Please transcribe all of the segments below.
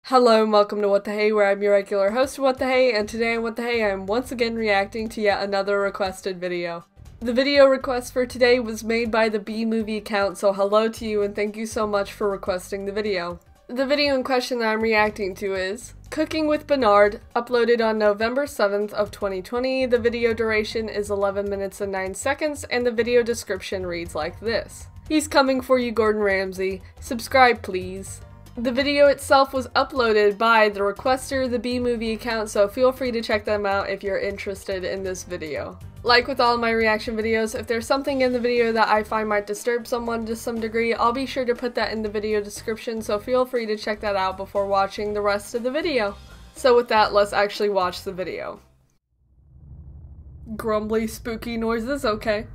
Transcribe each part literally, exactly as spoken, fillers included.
Hello and welcome to What the Hey, where I'm your regular host of What the Hey, and today on What the Hey, I'm once again reacting to yet another requested video. The video request for today was made by the B Movie account, so hello to you and thank you so much for requesting the video. The video in question that I'm reacting to is Cooking with Benard, uploaded on November seventh of twenty twenty. The video duration is eleven minutes and nine seconds, and the video description reads like this. He's coming for you, Gordon Ramsay. Subscribe, please. The video itself was uploaded by the requester, the B Movie account, so feel free to check them out if you're interested in this video. Like with all of my reaction videos, if there's something in the video that I find might disturb someone to some degree, I'll be sure to put that in the video description, so feel free to check that out before watching the rest of the video. So with that, let's actually watch the video. Grumbly, spooky noises, okay.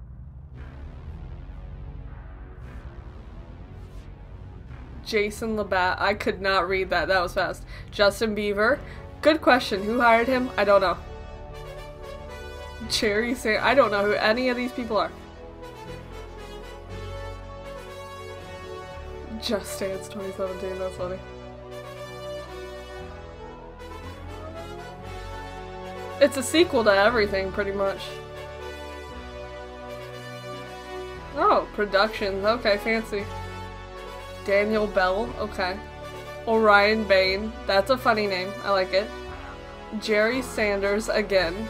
Jason Labatt. I could not read that. That was fast. Justin Bieber. Good question. Who hired him? I don't know. Cherry Say. I don't know who any of these people are. Just Dance twenty seventeen. That's funny. It's a sequel to everything, pretty much. Oh, Productions. Okay, fancy. Daniel Bell, okay. Orion Bain, that's a funny name, I like it. Jerry Sanders again.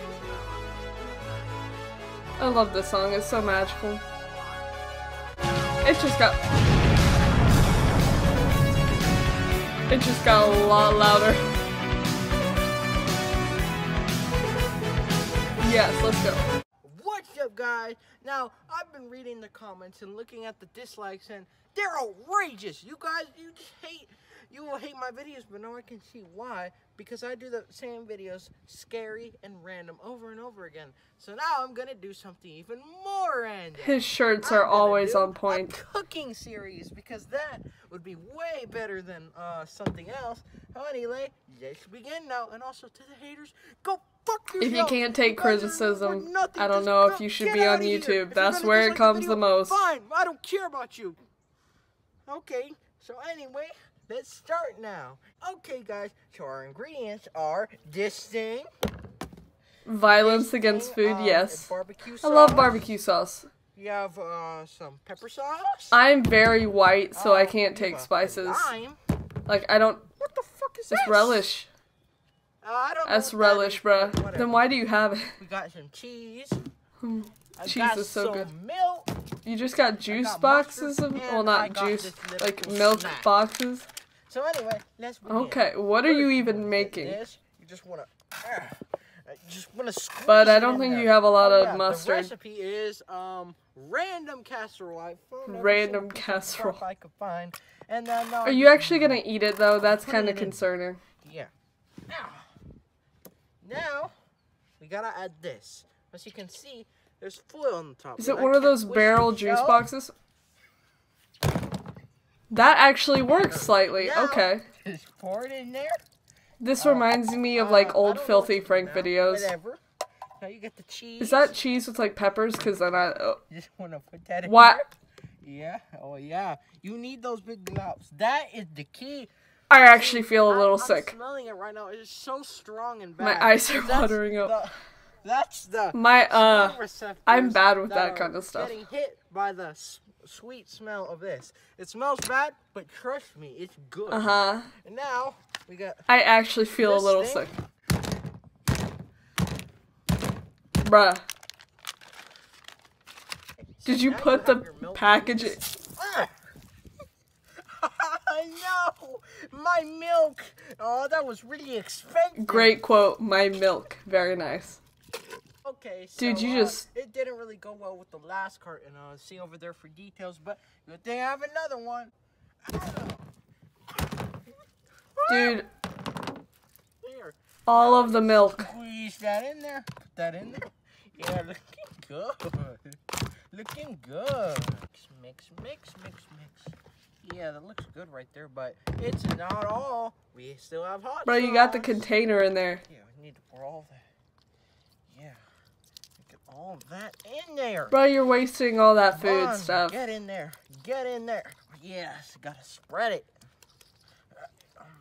I love this song, it's so magical. It just got... It just got a lot louder. Yes, let's go. What's up, guys? Now, I've been reading the comments and looking at the dislikes, and they're outrageous. You guys, you just hate, you will hate my videos, but now I can see why. Because I do the same videos, scary and random, over and over again. So now I'm gonna do something even more random. His shirts are always on point. A cooking series, because that would be way better than uh, something else. So anyway, let's begin now. And also to the haters, go fuck yourself. If you can't take criticism, I don't know if you should be on YouTube. That's where it comes the most. Fine, I don't care about you. Okay, so anyway, let's start now. Okay, guys, so our ingredients are this thing. Violence this against thing, food, um, yes. Barbecue sauce. I love barbecue sauce. You have uh, some pepper sauce. I'm very white, so uh, I can't take spices. Lime. Like, I don't... What the fuck is It's this? relish. Uh, I don't know That's what relish, that is, bruh. Then why do you have it? We got some cheese. I Cheese got is so some good. Milk. You just got juice got boxes of, mustard, well, and I not got juice, this little like milk snack. boxes. So anyway, let's begin. Okay, what are First, you you even wanna get making? This. You just wanna, uh, you just wanna squeeze But I it don't in think there. you have a lot Oh, of yeah, mustard. The recipe is um random casserole. I found every Random single piece of casserole. stuff I could find, and then uh, Are you actually gonna eat it though? That's Put kind it of in. concerning. Yeah. Now, now we gotta add this. As you can see, there's foil on the top. Is and it I one of can't those twist barrel the juice shell. boxes? That actually works slightly. Now, Okay. Just pour it in there. This Uh, reminds me of Uh, like I old don't know Filthy what to do Frank now. videos. Whatever. Now you get the cheese. Is that cheese with like peppers? Cause then I. Oh. You just want to put that in What? there? Yeah. Oh yeah. You need those big globs. That is the key. I actually feel a little I'm, sick. I'm smelling it right now. It's so strong and bad. My eyes are That's watering up. the- That's the. My uh. smell receptors I'm bad with that are kind of stuff. Getting hit by the s sweet smell of this. It smells bad, but trust me, it's good. Uh huh. And now we got. I actually feel a This little thing? sick. Bruh. Did you Now put have the your milk. package? No, my milk. Oh, that was really expensive. Great quote. My milk. Very nice. Okay, so Dude, you uh, just- it didn't really go well with the last carton. Uh, see over there for details, but good thing I have another one. Dude, There. all of the milk. Squeeze that in there. Put that in there. Yeah, looking good. Looking good. Mix, mix, mix, mix, mix. Yeah, that looks good right there, but it's not all. We still have hot Bro, you got the sauce. container in there. Yeah, we need to pour all that. Yeah. Get all that in there. Bro, you're wasting all that Come food on, stuff. Get in there. Get in there. Yes, gotta spread it.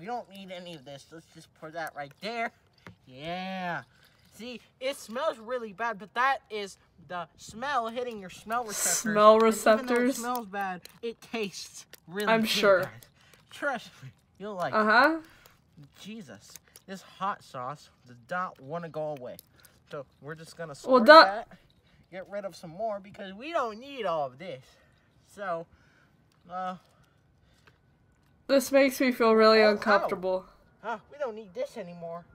We don't need any of this. Let's just put that right there. Yeah. See, it smells really bad, but that is the smell hitting your smell receptors. Smell And receptors? even though it smells bad, it tastes really I'm good, sure. guys. Trust me, you'll like Uh-huh. it. Jesus, this hot sauce does not want to go away. So we're just going to Well, sort duh. that, get rid of some more, because we don't need all of this. So, uh... This makes me feel really Oh, uncomfortable. Ah, we don't need this anymore.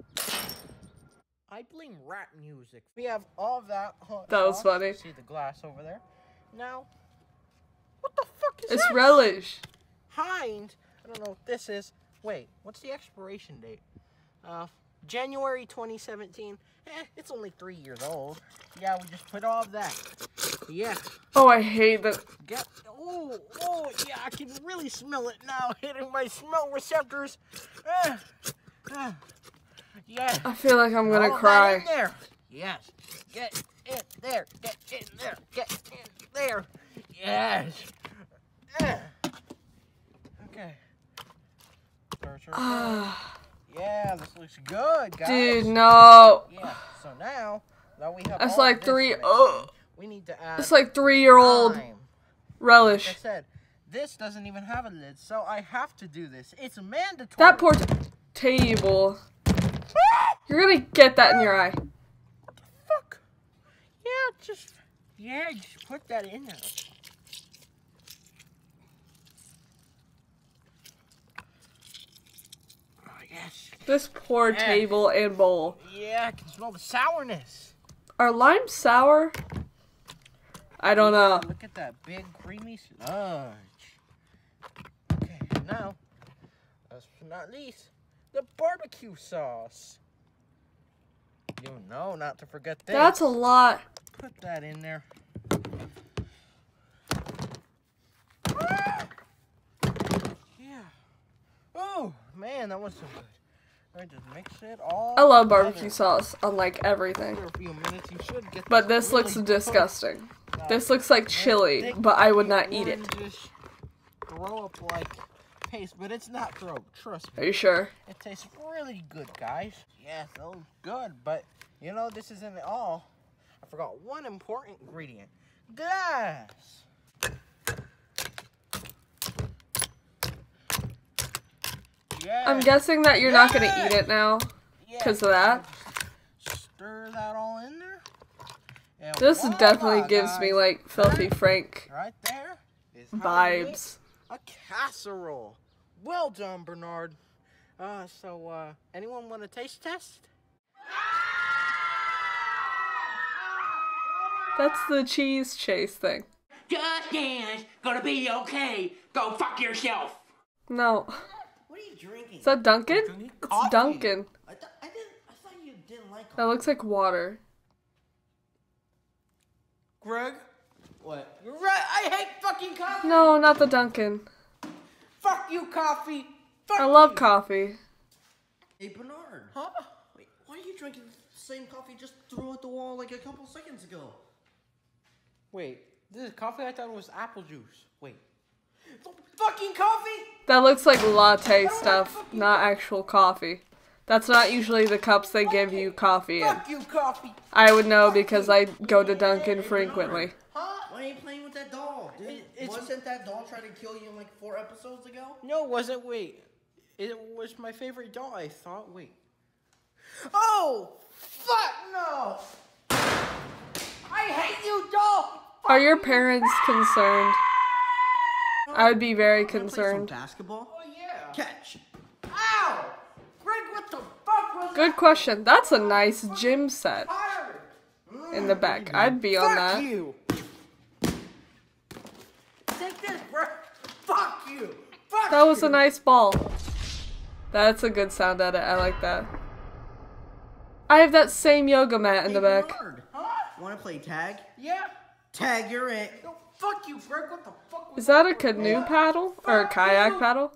I blame rap music. We have all of that hot That was sauce. funny. See the glass over there? Now, what the fuck is It's this? relish. Heinz. I don't know what this is. Wait, what's the expiration date? Uh, January twenty seventeen. Eh, it's only three years old. Yeah, we just put all of that. Yeah. Oh, I hate that. Get. Oh, oh, yeah, I can really smell it now, hitting my smell receptors. Uh, uh, yeah. I feel like I'm gonna All cry. that in there. Yes. Get in there. Get in there. Get in there. Yes. Uh. Okay. Search, search, Ah, yeah, this looks good, guys. dude, no. Yeah. So now, now we have. That's all like this three. mixed Oh, in, we need to add. it's like three-year-old lime. Like I relish. said, this doesn't even have a lid, so I have to do this. It's mandatory. That poor t- table. You're gonna get that in your eye. What the fuck? Yeah, just yeah, just put that in there. Oh yes. This poor Yeah. table and bowl. Yeah, I can smell the sourness. Are limes sour? I don't know. Look at that big creamy sludge. Okay, now, last but not least, the barbecue sauce. You know not to forget this. That's a lot. Put that in there. Yeah. Oh, man, that was so good. I just mix it all I love barbecue together. sauce, unlike everything. For a few minutes, you should get But this this looks really disgusting. good. This looks like chili, Thick, but I would not eat it. orangish, throw up like paste, but it's not throw up, trust Are me. you sure? It tastes really good, guys. Yes, it looks good, but you know, this isn't all. I forgot one important ingredient. Glass. Yeah. I'm guessing that you're not gonna Yeah. eat it now Yeah. because of that. Stir that all in there. And This voila, definitely gives me guys. like Filthy Frank Right there is how you make vibes. a casserole. Well done, Bernard. Uh, so, uh, anyone want a taste test? That's the cheese chase thing. Just dance, gonna be okay. Go fuck yourself. No. What are you drinking? Is that Dunkin'? drinking It's coffee. Dunkin'. I, th- I didn't. I thought you didn't like coffee. That looks like water. Greg? What? You're right. I hate fucking coffee. No, not the Dunkin'. Fuck you, coffee. Fuck I love you. coffee. Hey Bernard. Huh? Wait, why are you drinking the same coffee you just threw at the wall like a couple seconds ago? Wait, this is coffee? I thought it was apple juice. Wait. It's fucking coffee? That looks like latte stuff, not actual coffee. That's not usually the cups they give you coffee in. Fuck you, coffee. I would know because I go to Dunkin' frequently. Huh? Why are you playing with that doll? Dude, It- it's- wasn't that doll trying to kill you like four episodes ago? No, it wasn't. Wait. It was my favorite doll, I thought. Wait. Oh! Fuck no! I hate you, doll! Are your parents concerned? I would be very Wanna play some concerned. basketball? Oh, yeah. Catch. Ow! Greg, what the fuck was Good question. That's a nice gym set that? in the back. I'd be on Fuck that. you! Take this, bro! Fuck you! Fuck That was you. a nice ball. That's a good sound edit. I like that. I have that same yoga mat in the Hey, back. Bernard. Huh? Wanna play tag? Yeah? Tag, you're in. No, fuck you, Greg. What the fuck was Is that a canoe paddle or a kayak paddle?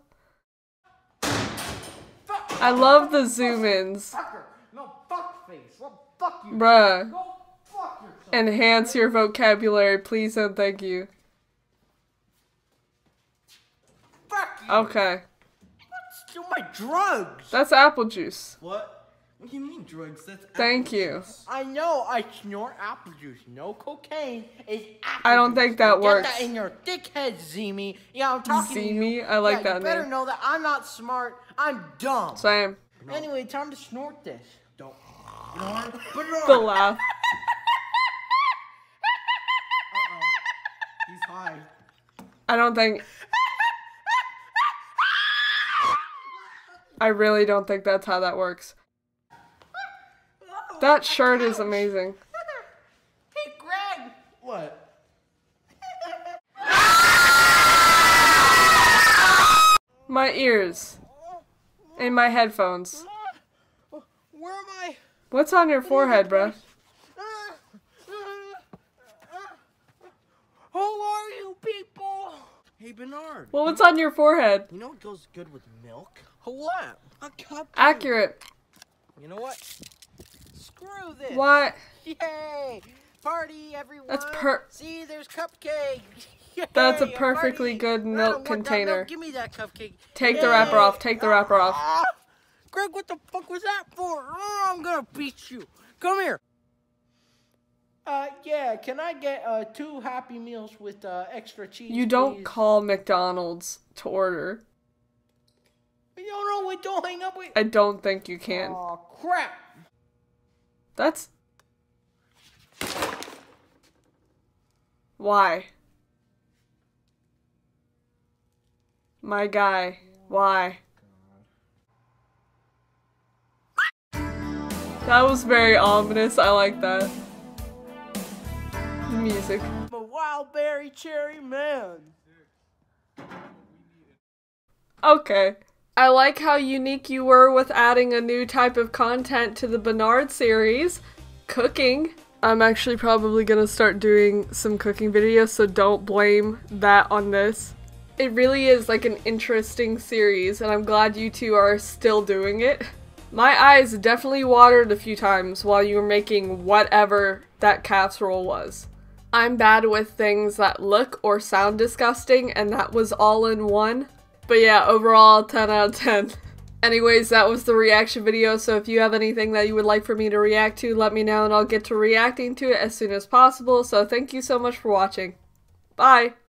Fuck I love the zoom ins. fucker! No, fuck face. Well, fuck you. Bruh. Go fuck yourself. Enhance your vocabulary, please and thank you. Fuck you. Okay. Let's still my drugs. That's apple juice. What? What do you mean drugs? That's Thank apple you. juice. I know. I snort apple juice. No cocaine. It's apple I don't juice. think that Get works. that in your dick head, Zimi. Yeah, I'm talking to you. Zimi? I like yeah, that you better name. know that I'm not smart. I'm dumb. Same. Anyway, time to snort this. Don't. Benard? Benard! The laugh. Uh-oh. He's high. I don't think... I really don't think that's how that works. That shirt is amazing. Hey, Greg. What? My ears. In my headphones. Where am I? What's on your forehead, bruh? Who are you people? Hey, Benard. Well, what's on your forehead? You know what goes good with milk? What? A cup. Accurate. You know what? Screw this. What? Yay! Party, everyone. That's per- See, there's cupcake. Yay, That's a party. perfectly good I milk don't want that container. milk. Give me that cupcake. Take the wrapper Yay. off. Take the wrapper off. Ah! Greg, what the fuck was that for? Oh, I'm gonna beat you. Come here. Uh, yeah, can I get uh two Happy Meals with uh extra cheese? You don't please? call McDonald's to order. You don't know. Wait, don't hang up. Wait. I don't think you can. Oh crap! That's... Why? My guy. Why? That was very ominous. I like that. The music. I'm a wild berry cherry man. Okay. I like how unique you were with adding a new type of content to the Benard series. Cooking. I'm actually probably gonna start doing some cooking videos, so don't blame that on this. It really is like an interesting series, and I'm glad you two are still doing it. My eyes definitely watered a few times while you were making whatever that casserole was. I'm bad with things that look or sound disgusting, and that was all in one. But yeah, overall, ten out of ten. Anyways, that was the reaction video, so if you have anything that you would like for me to react to, let me know and I'll get to reacting to it as soon as possible. So thank you so much for watching. Bye!